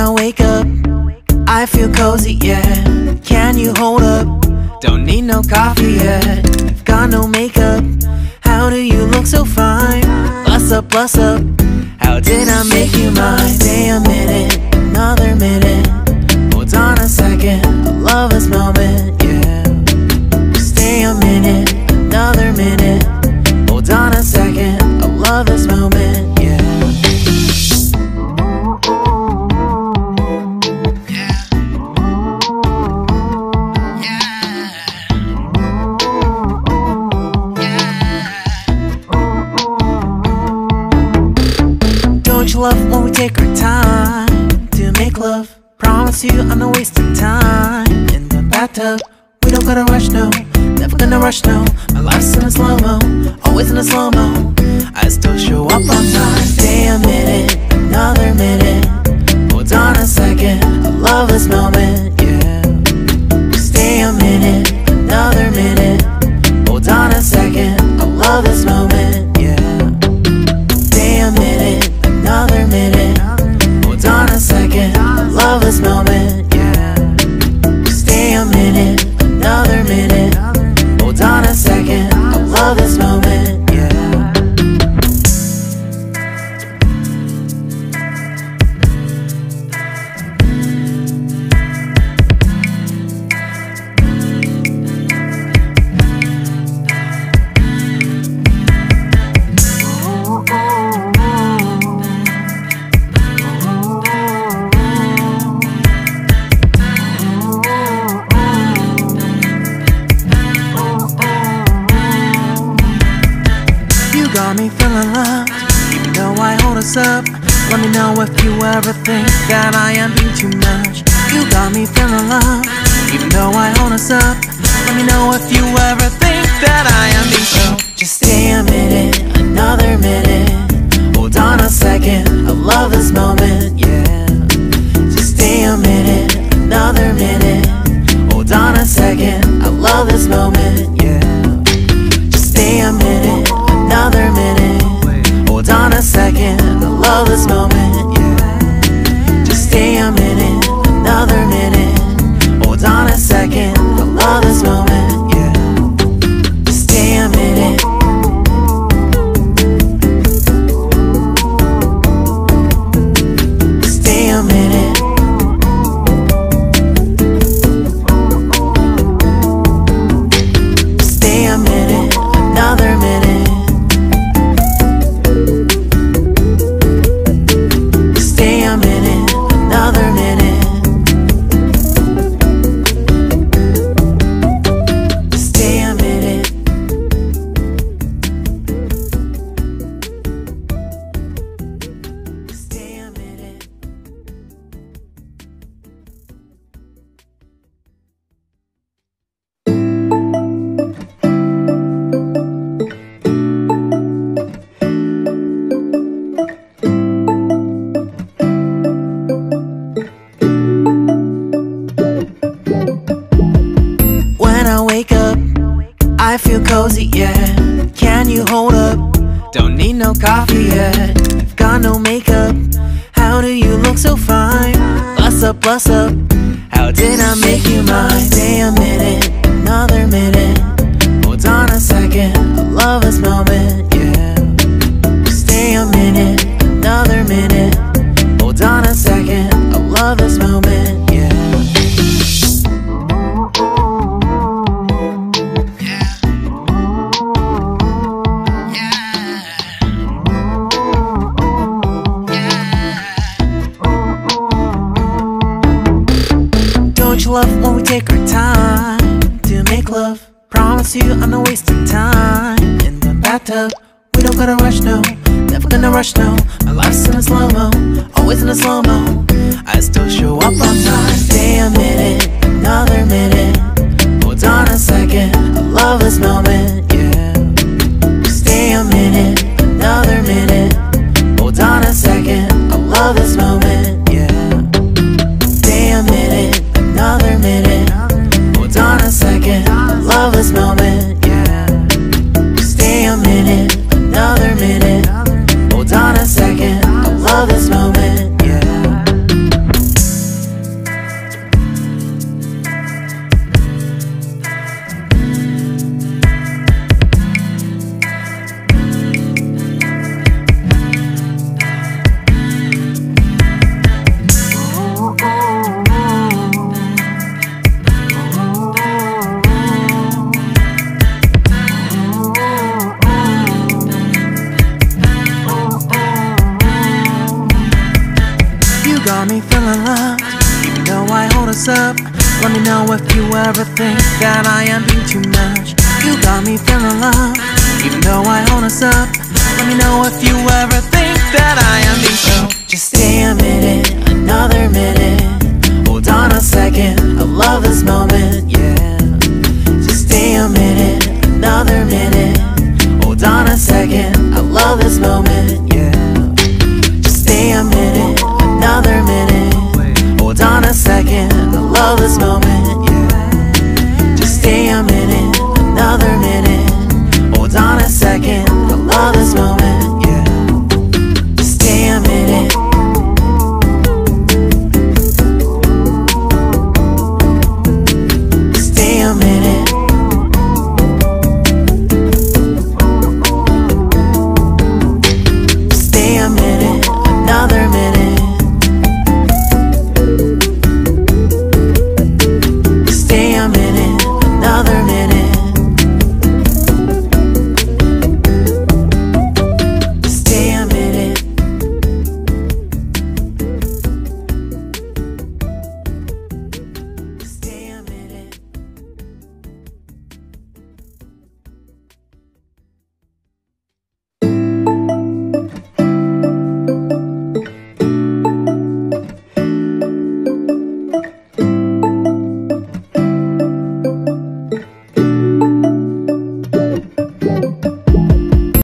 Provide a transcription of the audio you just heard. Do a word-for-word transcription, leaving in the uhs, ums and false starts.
I wake up, I feel cozy, yeah. Can you hold up? Don't need no coffee yet. I've got no makeup. How do you look so fine? Bust up, bust up. How did I make you mine? Stay a minute, another minute. Hold on a second, I love this moment, yeah. Stay a minute, another minute. Hold on a second, I love this moment, yeah. Don't you love when we take our time to make love? Promise you I'm not wasting time in the bathtub. We don't gotta rush, no, never gonna rush, no. My life's in a slow-mo, always in a slow-mo. I still show up on time. Stay a minute, another minute. Hold on a second, I love this moment, yeah. Stay a minute, another minute. Hold on a second, I love this moment, yeah. Stay a minute, another minute. Hold on a second, I love this moment, yeah. Stay a minute, another minute. Hold on a second, I love this moment, yeah. Got me feeling loved, even though I hold us up. Let me know if you ever think that I am being too much. You got me feeling loved, even though I hold us up. Let me know if you ever think that I am being so. Just stay a minute, another minute. Hold on a second, I love this moment, yeah. Just stay a minute, another minute. Hold on a second, I love this moment, yeah. Just stay a minute, another minute. Hold on a second, I love this moment, yeah. Just stay a minute, another minute. Hold on a second, I love this moment, yeah. Just stay a minute. Stay a minute. Stay a minute, another minute. I feel cozy, yeah. Can you hold up? Don't need no coffee yet. I've got no makeup. How do you look so fine? Bust up, bust up. How did I make you mine? Stay a minute, another minute. Hold on a second, I love this moment, yeah. Stay a minute, another minute. Hold on a second, I love this moment, yeah. Don't you love when we take our time to make love? Promise you I'm not wasting time in the bathtub. We don't gotta rush, no, never gonna rush, no. My life's in a slow-mo, always in a slow-mo. I still show up on time. Stay a minute, another minute. Hold on a second, I love this moment, yeah. Stay a minute, another minute. Hold on a second, I love this moment, yeah. Stay a minute, another minute. Hold on a second, I love this moment, yeah. Stay a minute, another minute. Hold on a second, I love this moment, yeah. feeling loved, even though I hold us up. Let me know if you ever think that I am being too much. You got me feeling loved, even though I hold us up. Let me know if you ever think that I am being so. Just stay a minute, another minute. Hold on a second, I love this moment, yeah. Just stay a minute, another minute. Hold on a second, I love this moment, yeah. Just stay a minute, another minute. Hold on a second, I love this moment, yeah. Just stay a minute, another minute. Hold on a second, I love this moment.